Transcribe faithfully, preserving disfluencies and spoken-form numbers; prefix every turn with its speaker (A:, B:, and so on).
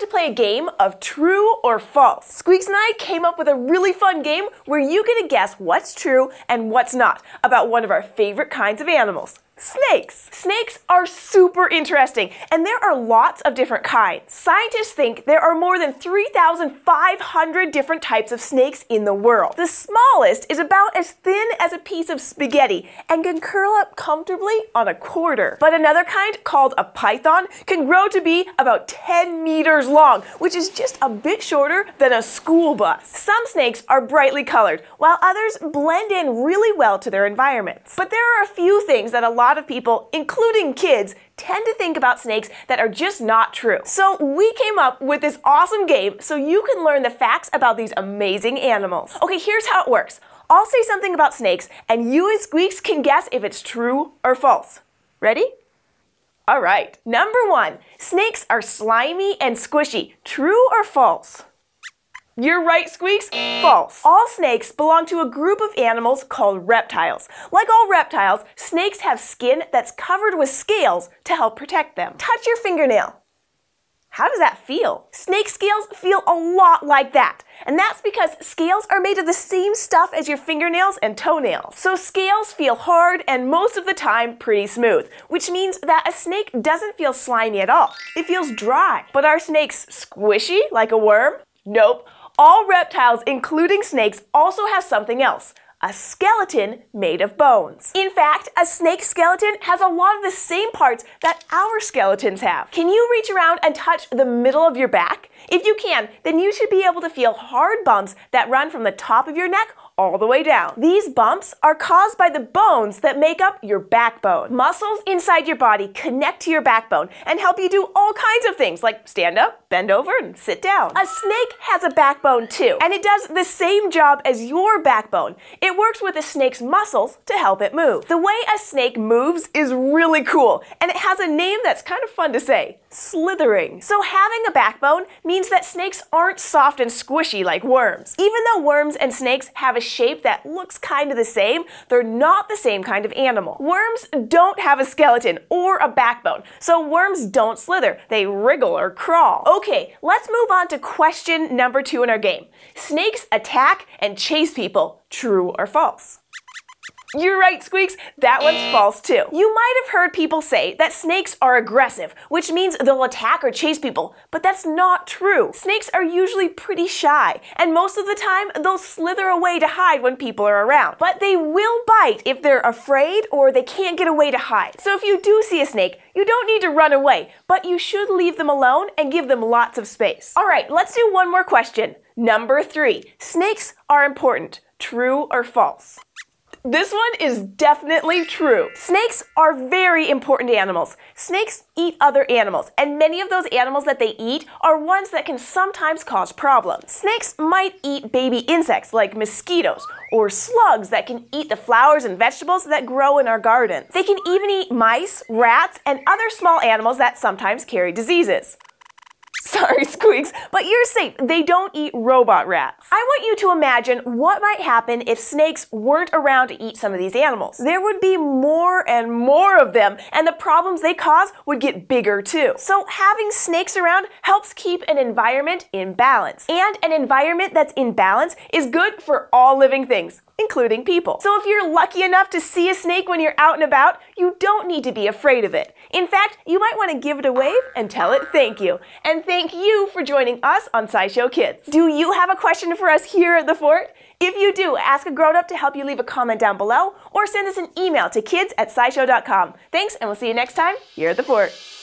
A: to play a game of true or false. Squeaks and I came up with a really fun game where you get to guess what's true and what's not about one of our favorite kinds of animals. Snakes. Snakes are super interesting, and there are lots of different kinds. Scientists think there are more than three thousand five hundred different types of snakes in the world. The smallest is about as thin as a piece of spaghetti and can curl up comfortably on a quarter. But another kind, called a python, can grow to be about ten meters long, which is just a bit shorter than a school bus. Some snakes are brightly colored, while others blend in really well to their environments. But there are a few things that a lot of people, including kids, tend to think about snakes that are just not true. So we came up with this awesome game so you can learn the facts about these amazing animals. Okay, here's how it works. I'll say something about snakes, and you and Squeaks can guess if it's true or false. Ready? All right. Number one, snakes are slimy and squishy. True or false? You're right, Squeaks. False. All snakes belong to a group of animals called reptiles. Like all reptiles, snakes have skin that's covered with scales to help protect them. Touch your fingernail. How does that feel? Snake scales feel a lot like that. And that's because scales are made of the same stuff as your fingernails and toenails. So scales feel hard and most of the time pretty smooth, which means that a snake doesn't feel slimy at all. It feels dry. But are snakes squishy like a worm? Nope. All reptiles, including snakes, also have something else. A skeleton made of bones. In fact, a snake skeleton has a lot of the same parts that our skeletons have. Can you reach around and touch the middle of your back? If you can, then you should be able to feel hard bumps that run from the top of your neck all the way down. These bumps are caused by the bones that make up your backbone. Muscles inside your body connect to your backbone and help you do all kinds of things like stand up, bend over, and sit down. A snake has a backbone too, and it does the same job as your backbone. It works with a snake's muscles to help it move. The way a snake moves is really cool, and it has a name that's kind of fun to say. Slithering. So having a backbone means that snakes aren't soft and squishy like worms. Even though worms and snakes have a shape that looks kind of the same, they're not the same kind of animal. Worms don't have a skeleton or a backbone, so worms don't slither. They wriggle or crawl. Okay, let's move on to question number two in our game. Snakes attack and chase people. True or false? You're right, Squeaks. That one's false too. You might have heard people say that snakes are aggressive, which means they'll attack or chase people, but that's not true. Snakes are usually pretty shy, and most of the time they'll slither away to hide when people are around. But they will bite if they're afraid or they can't get away to hide. So if you do see a snake, you don't need to run away, but you should leave them alone and give them lots of space. All right, let's do one more question. Number three, snakes are important. True or false? This one is definitely true. Snakes are very important animals. Snakes eat other animals, and many of those animals that they eat are ones that can sometimes cause problems. Snakes might eat baby insects like mosquitoes, or slugs that can eat the flowers and vegetables that grow in our gardens. They can even eat mice, rats, and other small animals that sometimes carry diseases. Sorry, Squeaks, but you're safe. They don't eat robot rats. I want you to imagine what might happen if snakes weren't around to eat some of these animals. There would be more and more of them, and the problems they cause would get bigger too. So having snakes around helps keep an environment in balance. And an environment that's in balance is good for all living things, including people. So if you're lucky enough to see a snake when you're out and about, you don't need to be afraid of it. In fact, you might want to give it a wave and tell it thank you. And thank you for joining us on SciShow Kids. Do you have a question for us here at the Fort? If you do, ask a grown-up to help you leave a comment down below or send us an email to kids at scishow dot com. Thanks, and we'll see you next time here at the Fort.